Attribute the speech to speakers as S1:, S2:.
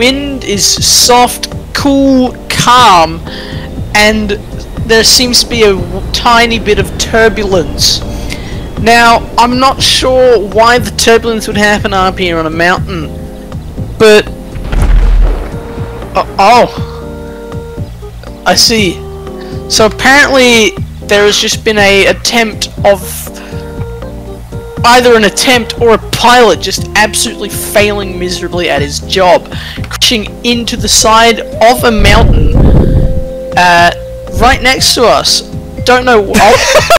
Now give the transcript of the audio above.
S1: wind is soft, cool, calm, and there seems to be a tiny bit of turbulence. Now, I'm not sure why the turbulence would happen up here on a mountain, but... I see. So apparently there has just been a attempt of... either an attempt or a pilot just absolutely failing miserably at his job, crashing into the side of a mountain right next to us. Don't know.